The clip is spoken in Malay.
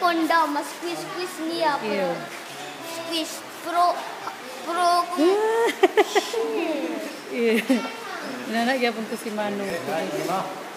Honda mas squeeze niya Iya. squeeze pro Iya. Inanak gyapon ko si Mano.